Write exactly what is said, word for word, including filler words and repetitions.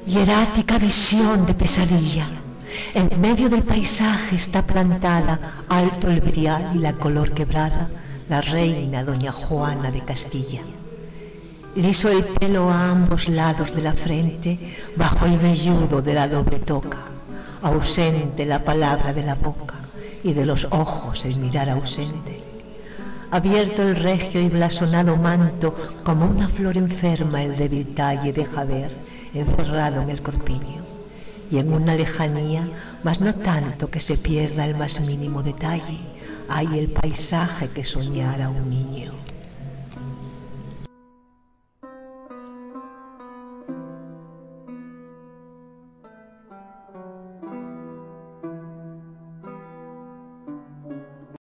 Hierática visión de pesadilla. En medio del paisaje está plantada, alto el brial y la color quebrada, la reina doña Juana de Castilla. Liso el pelo a ambos lados de la frente, bajo el velludo de la doble toca, ausente la palabra de la boca y de los ojos el mirar ausente. Abierto el regio y blasonado manto, como una flor enferma el débil talle deja ver, encerrado en el corpiño. Y en una lejanía, mas no tanto que se pierda el más mínimo detalle, hay el paisaje que soñara un niño.